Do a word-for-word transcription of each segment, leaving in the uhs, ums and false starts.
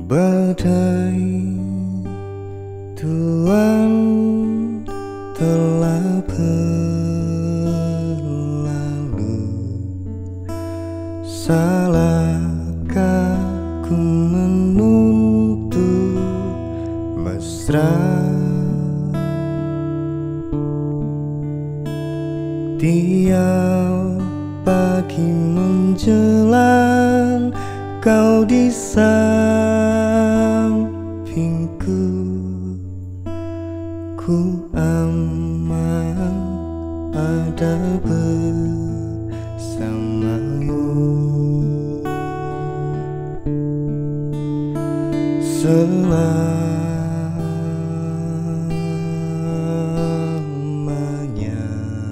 Badai Tuhan telah berlalu. Salahkah ku menuntut mesra? Tiap pagi menjelang kau di sampingku, ku aman ada bersamamu. Selamanya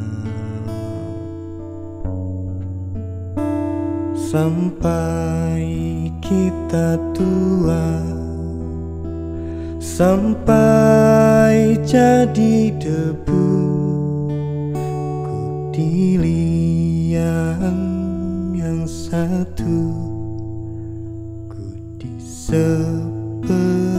sampai kita tua, sampai jadi debu, ku di liang yang satu, ku di sebelahmu.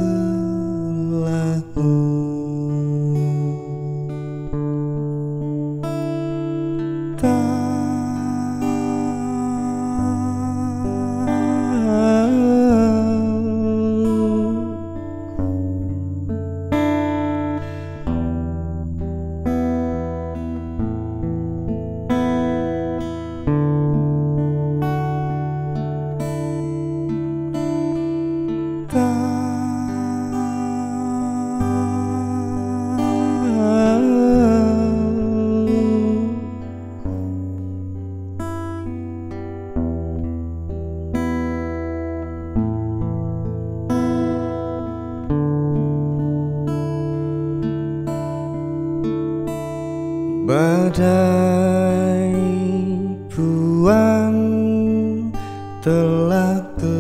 Badai buang telah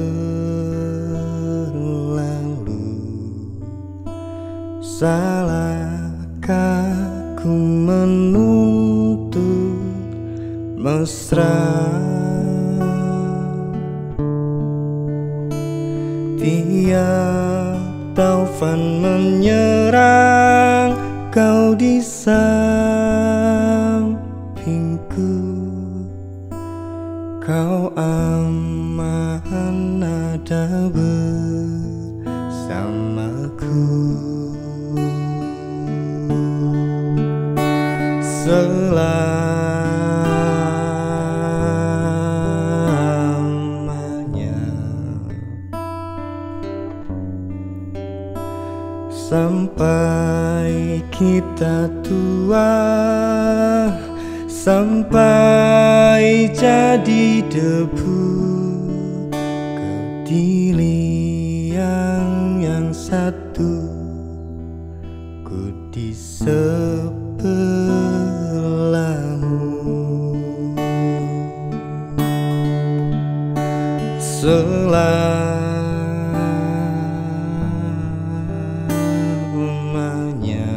berlalu. Salahkah ku menuntut mesra? Tiap taufan menyerang kau di sampingku, kau aman ada bersamaku. Selamanya sampai kita tua, sampai jadi debu, kau di liang yang satu, ku di sebelahmu. Selamanya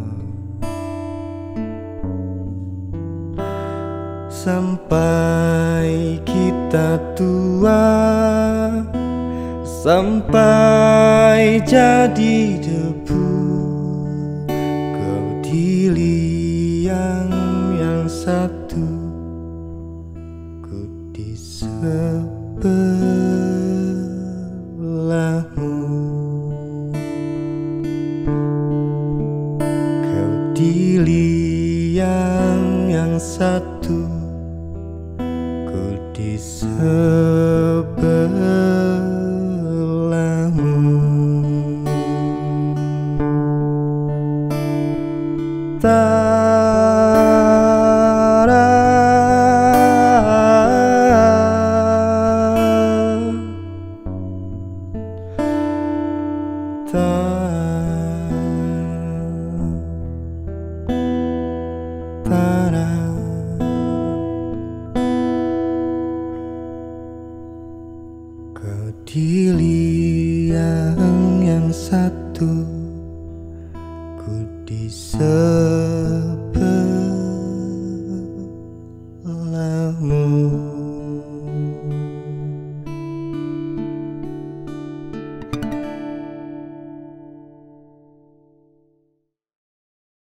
sampai kita tua, sampai jadi debu, kau di liang yang satu, ku di sebelahmu. Kau di liang yang satu, di sebelahmu. Ta-da, ta-da. Kau di liang yang satu, ku di sebelahmu.